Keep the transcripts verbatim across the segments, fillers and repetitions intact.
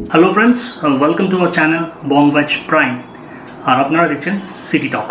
Hello friends, uh, welcome to our channel Bongvach Prime. আর আপনারা দেখছেন city টক্স।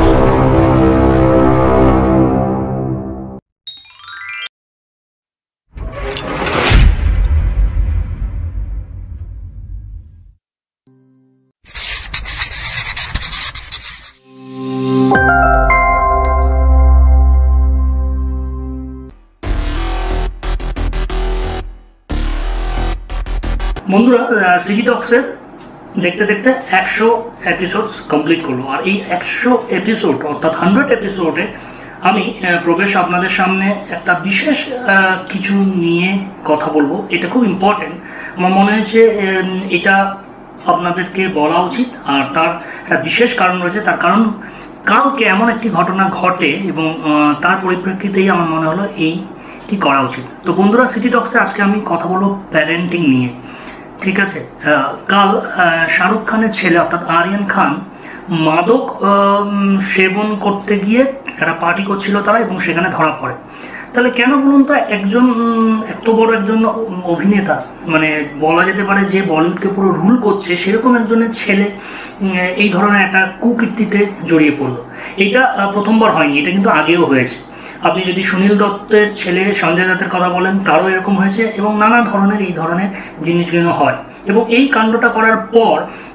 বন্ধুরা, city টক্সের দেখতে দেখতে একশো এপিসোডস কমপ্লিট করলো। আর এই একশো এপিসোড অর্থাৎ হান্ড্রেড এপিসোডে আমি প্রবেশ আপনাদের সামনে একটা বিশেষ কিছু নিয়ে কথা বলবো। এটা খুব ইম্পর্টেন্ট, আমার মনে হয়েছে এটা আপনাদেরকে বলা উচিত। আর তার একটা বিশেষ কারণ রয়েছে। তার কারণ কালকে এমন একটি ঘটনা ঘটে এবং তার পরিপ্রেক্ষিতেই আমার মনে হলো এইটি করা উচিত। তো বন্ধুরা, সিটি টক্সে আজকে আমি কথা বলবো প্যারেন্টিং নিয়ে। ঠিক আছে, কাল শাহরুখ খানের ছেলে অর্থাৎ আরিয়ান খান মাদক সেবন করতে গিয়ে একটা পার্টি করছিল তারা, এবং সেখানে ধরা পড়ে। তাহলে কেন বলুন তো, একজন এত বড় একজন অভিনেতা, মানে বলা যেতে পারে যে বলিউডকে পুরো রুল করছে, সেরকম একজনের ছেলে এই ধরনের একটা কুকীর্তিতে জড়িয়ে পড়লো। এটা প্রথমবার হয়নি, এটা কিন্তু আগেও হয়েছে। আপনি যদি সুনীল দত্তের ছেলে সঞ্জয় দত্তের কথা বলেন, তারও এরকম হয়েছে, এবং নানা ধরনের এই ধরনের জিনিসগুলো হয়। এবং এই কাণ্ডটা করার পর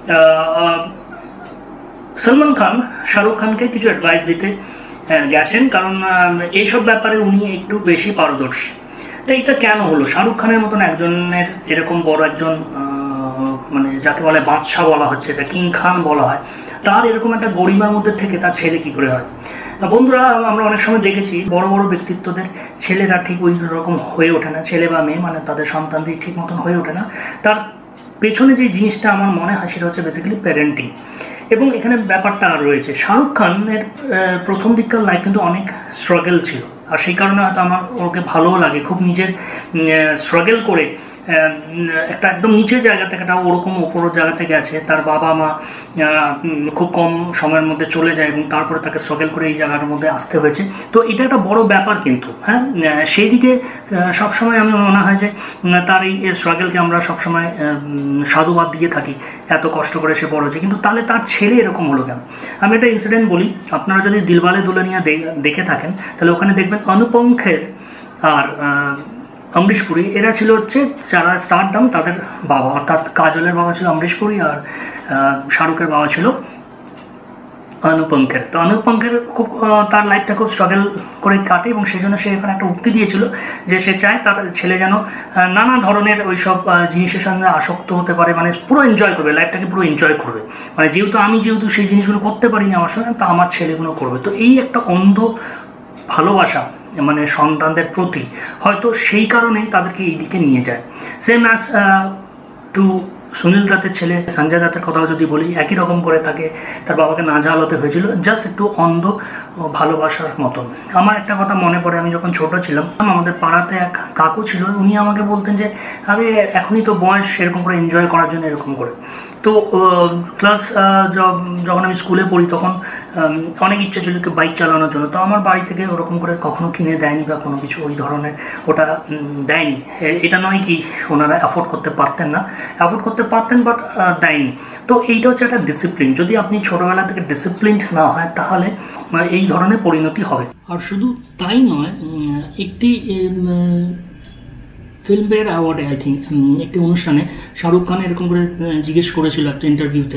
সলমান খান শাহরুখ খানকে কিছু অ্যাডভাইস দিতে গেছেন, কারণ এইসব ব্যাপারে উনি একটু বেশি পারদর্শী। তো এটা কেন হলো? শাহরুখ খানের মতন একজনের এরকম বড় একজন, মানে যাকে বলে বাদশাহ বলা হচ্ছে, তা কিং খান বলা হয়, তার এরকম একটা গরিমার মধ্যে থেকে তার ছেলে কি করে হয়? বন্ধুরা, আমরা অনেক সময় দেখেছি বড় বড় ব্যক্তিত্বদের ছেলেরা ঠিক ওই রকম হয়ে ওঠে না, ছেলে বা মেয়ে, মানে তাদের সন্তানদের ঠিক মতন হয়ে ওঠে না। তার পেছনে যে জিনিসটা আমার মনে হয় সেটা হচ্ছে বেসিক্যালি প্যারেন্টিং। এবং এখানে ব্যাপারটা রয়েছে, শাহরুখ খানের প্রথম দিককার লাইফ কিন্তু অনেক স্ট্রাগল ছিল, আর সেই কারণে হয়তো আমার ওকে ভালোও লাগে। খুব নিজের স্ট্রাগল করে একটা একদম নিচের জায়গা থেকে একটা ওরকম ওপর জায়গাতে গেছে। তার বাবা মা খুব কম সময়ের মধ্যে চলে যায় এবং তারপরে তাকে স্ট্রাগল করে এই জায়গাটার মধ্যে আসতে হয়েছে। তো এটা একটা বড় ব্যাপার কিন্তু, হ্যাঁ, সেই দিকে সবসময় আমি মনে হয় যে তার এই স্ট্রাগলকে আমরা সবসময় সাধুবাদ দিয়ে থাকি, এত কষ্ট করে সে বড় হয়েছে। কিন্তু তাহলে তার ছেলে এরকম হলো কেন? আমি একটা ইনসিডেন্ট বলি, আপনারা যদি দিলওয়ালে দুলহানিয়া দেখে থাকেন তাহলে ওখানে দেখবেন অনুপম খের আর অমরিশ পুরী, এরা ছিল হচ্ছে যারা স্টারডাম, তাদের বাবা। অর্থাৎ কাজলের বাবা ছিল অমরিশ পুরী আর শাহরুখের বাবা ছিল অনুপম খের। তো অনুপম খের খুব তার লাইফটা খুব স্ট্রাগল করে কাটে, এবং সেই জন্য সে এখানে একটা উক্তি দিয়েছিল যে সে চায় তার ছেলে যেন নানা ধরনের ওই সব জিনিসের সঙ্গে আসক্ত হতে পারে, মানে পুরো এনজয় করবে, লাইফটাকে পুরো এনজয় করবে। মানে যেহেতু আমি যেহেতু সেই জিনিসগুলো করতে পারিনি আমার সঙ্গে, তা আমার ছেলেগুলো করবে। তো এই একটা অন্ধ ভালোবাসা মানে সন্তানদের প্রতি, হয়তো সেই কারণেই তাদেরকে এই দিকে নিয়ে যায়। সেম অ্যাজ টু সুনীল দত্তের ছেলে সঞ্জয় দত্তের কথাও যদি বলি, একই রকম করে তাকে তার বাবাকে নাজেহাল হতে হয়েছিল, জাস্ট একটু অন্ধ ভালোবাসার মতন। আমার একটা কথা মনে পড়ে, আমি যখন ছোট ছিলাম, আমাদের পাড়াতে এক কাকু ছিল, উনি আমাকে বলতেন যে আরে এখনই তো বয়স সেরকম করে এনজয় করার জন্য এরকম করে। তো ক্লাস যখন আমি স্কুলে পড়ি তখন অনেক ইচ্ছা ছিল বাইক চালানোর জন্য। তো আমার বাড়ি থেকে ওরকম করে কখনো কিনে দেয়নি বা কোনো কিছু ওই ধরনের ওটা দেয়নি। এটা নয় কি ওনারা অ্যাফোর্ড করতে পারতেন না, অ্যাফোর্ড করতে পারতেন, বাট দেয়নি। তো এইটা হচ্ছে একটা ডিসিপ্লিন। যদি আপনি ছোটোবেলা থেকে ডিসিপ্লিনড না হয় তাহলে এই ধরনের পরিণতি হবে। আর শুধু তাই নয়, একটি ফিল্মফেয়ার অ্যাওয়ার্ডে আই থিঙ্ক একটি অনুষ্ঠানে শাহরুখ খান এরকম করে জিজ্ঞেস করেছিল একটা ইন্টারভিউতে,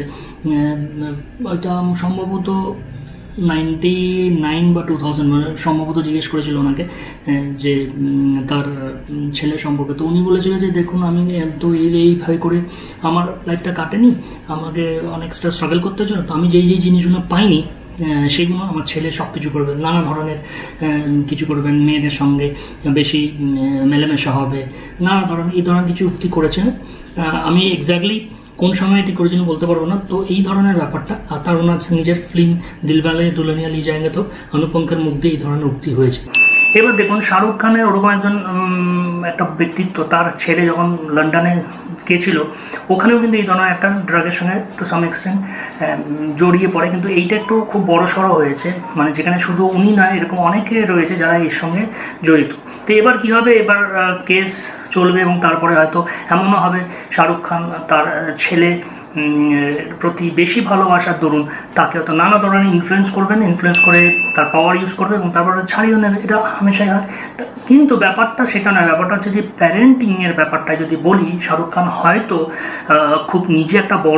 ওইটা সম্ভবত নাইনটি নাইন বা টু থাউজেন্ড সম্ভবত জিজ্ঞেস করেছিল ওনাকে যে তার ছেলে সম্পর্কে। তো উনি বলেছিল যে দেখুন, আমি তো এইভাবে করে আমার লাইফটা কাটেনি, আমাকে অনেকটা স্ট্রাগল করতে জন্য, তো আমি যেই যেই জিনিসগুলো পাইনি সেগুলো আমার ছেলে সব কিছু করবে, নানা ধরনের কিছু করবেন, মেয়েদের সঙ্গে বেশি মেলামেশা হবে, নানা ধরনের এই ধরনের কিছু উক্তি করেছেন। আমি এক্স্যাক্টলি কোন সময় এটি করেছেন বলতে পারবো না। তো এই ধরনের ব্যাপারটা, আর তার ওনার নিজের ফিল্ম দিলওয়ালে দুলহানিয়া লে যায়েঙ্গে তো অনুপম খের মুখ দিয়ে এই ধরনের উক্তি হয়েছে। এবার দেখুন শাহরুখ খানের ওরকম একজন একটা ব্যক্তিত্ব, তার ছেলে যখন লন্ডনে গেছিলো ওখানেও কিন্তু এই ধরনের একটা ড্রাগের সঙ্গে টু সাম এক্সটেন্ট জড়িয়ে পড়ে, কিন্তু এইটা একটু খুব বড় সড়ো হয়েছে, মানে যেখানে শুধু উনি না এরকম অনেকে রয়েছে যারা এর সঙ্গে জড়িত। তো এবার কী হবে, এবার কেস চলবে এবং তারপরে হয়তো এমনও হবে শাহরুখ খান তার ছেলে প্রতি বেশি ভালোবাসার দরুন তাকে হয়তো নানা ধরনের ইনফ্লুয়েন্স করবেন, ইনফ্লুয়েন্স করে তার পাওয়ার ইউজ করবে এবং তারপরে ছাড়িয়েও নেবে, এটা হামেশাই হয়। কিন্তু ব্যাপারটা সেটা নয়, ব্যাপারটা হচ্ছে যে প্যারেন্টিংয়ের ব্যাপারটা যদি বলি, শাহরুখ খান হয়তো খুব নিজে একটা বড়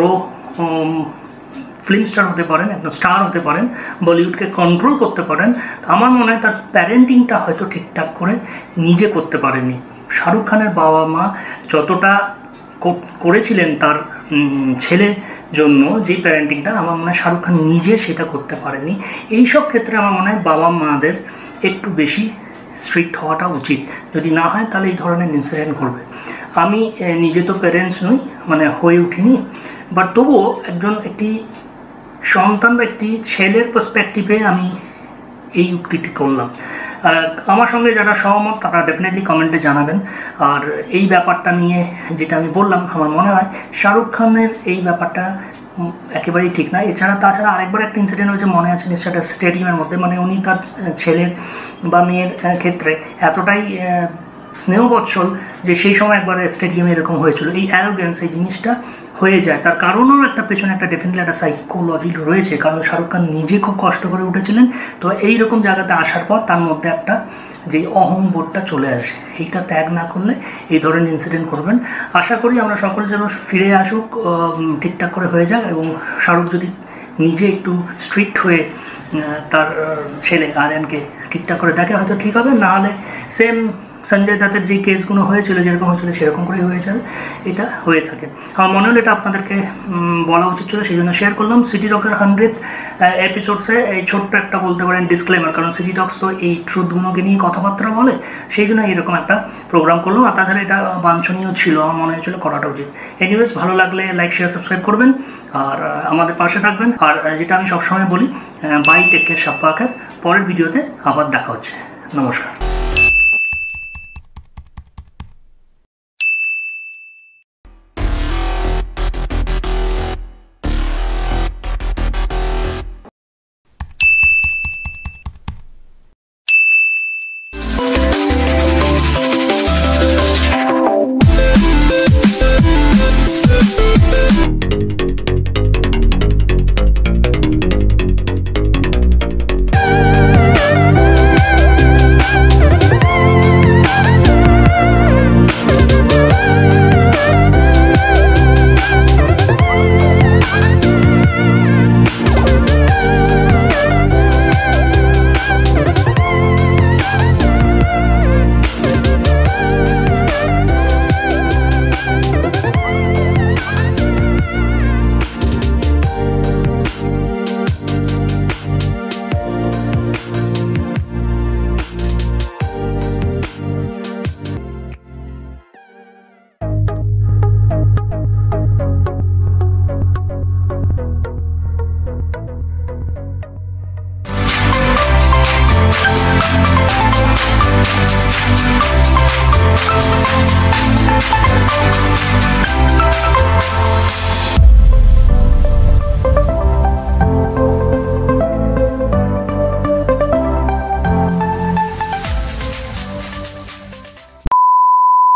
ফিল্ম স্টার হতে পারেন, একটা স্টার হতে পারেন, বলিউডকে কন্ট্রোল করতে পারেন, আমার মনে হয় তার প্যারেন্টিংটা হয়তো ঠিকঠাক করে নিজে করতে পারেনি। শাহরুখ খানের বাবা মা যতটা করেছিলেন তার ছেলের জন্য, যে প্যারেন্টিংটা আমার মনে হয় শাহরুখ খান নিজে সেটা করতে পারেনি। এইসব ক্ষেত্রে আমার মনে হয় বাবা মাদের একটু বেশি স্ট্রিক্ট হওয়াটা উচিত, যদি না হয় তাহলে এই ধরনের ইনসিডেন্ট ঘটবে। আমি নিজে তো প্যারেন্টস নই, মানে হয়ে উঠিনি, বাট তবুও একজন একটি সন্তান বা একটি ছেলের পার্সপেক্টিভে আমি এই উক্তিটি করলাম। আমার সঙ্গে যারা সহমত তারা ডেফিনেটলি কমেন্টে জানাবেন। আর এই ব্যাপারটা নিয়ে যেটা আমি বললাম, আমার মনে হয় শাহরুখ খানের এই ব্যাপারটা একেবারেই ঠিক না। এছাড়া তাছাড়া আরেকবার একটা ইনসিডেন্ট হয়েছে, মনে আছে নিশ্চয়, একটা স্টেডিয়ামের মধ্যে, মানে উনি তার ছেলের বা মেয়ের ক্ষেত্রে এতটাই স্নেহবৎসল যে সেই সময় একবার স্টেডিয়ামে এরকম হয়েছিল। এই অ্যারোগেন্স, এই জিনিসটা হয়ে যায়, তার কারণও একটা পেছনে একটা ডেফিনেটলি একটা সাইকোলজি রয়েছে, কারণ শাহরুখ খান নিজে খুব কষ্ট করে উঠেছিলেন। তো এইরকম জায়গাতে আসার পর তার মধ্যে একটা যে অহংবোধটা চলে আসে, এইটা ত্যাগ না করলে এই ধরনের ইনসিডেন্ট করবেন। আশা করি আমরা সকলে যেন ফিরে আসুক, ঠিকঠাক করে হয়ে যাক, এবং শাহরুখ যদি নিজে একটু স্ট্রিক্ট হয়ে তার ছেলে আরয়ানকে ঠিকঠাক করে দেখে হয়তো ঠিক হবে, না হলে সেম সঞ্জয় দত্তের যে কেসগুলো হয়েছিল যেরকম হয়েছিল সেরকম করেই হয়ে যাবে, এটা হয়ে থাকে। আমার মনে হলো এটা আপনাদেরকে বলা উচিত ছিল, সেই জন্য শেয়ার করলাম। সিটি টক্সের হান্ড্রেড এপিসোডসে এই ছোট্ট একটা বলতে পারেন ডিসক্লেমার, কারণ সিটি টক্স তো এই ট্রুথগুলোকে নিয়ে কথাবার্তা বলে, সেই জন্য এরকম একটা প্রোগ্রাম করলাম। আর তাছাড়া এটা বাঞ্ছনীয় ছিল, আমার মনে হয়েছিল করাটা উচিত। এনিওয়েজ, ভালো লাগলে লাইক শেয়ার সাবস্ক্রাইব করবেন আর আমাদের পাশে থাকবেন। আর যেটা আমি সবসময় বলি, বাই টেক কেয়ার, সাপ্পাকার। পরের ভিডিওতে আবার দেখা হচ্ছে। নমস্কার।